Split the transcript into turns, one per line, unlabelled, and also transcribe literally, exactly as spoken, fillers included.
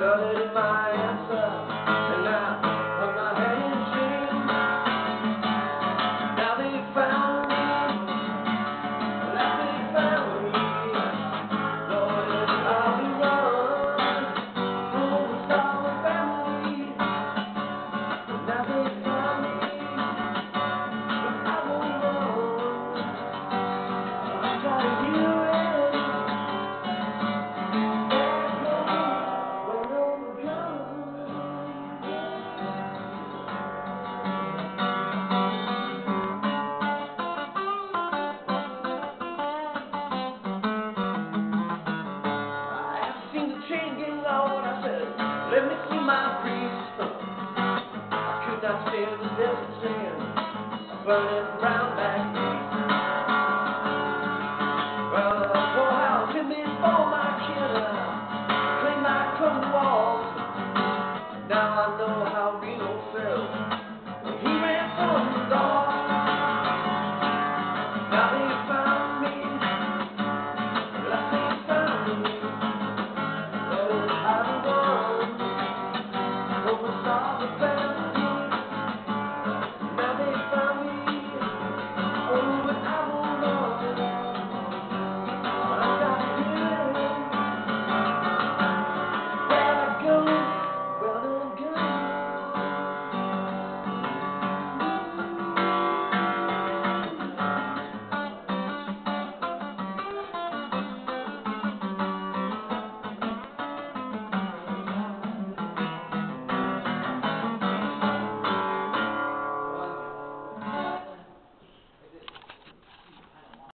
studied my answer, and now put my head in shame. Now they found me, now they found me. Lord, it's how we run for the Star family. Now they found me, but I won't run. I'm trying to heal it. Let me see my priest. I could not stand the desert singing, burning brown.